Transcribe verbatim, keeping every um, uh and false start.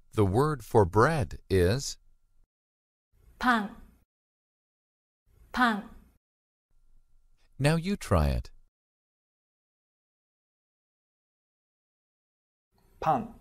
The word for bread is pan, pan. Now you try it. pan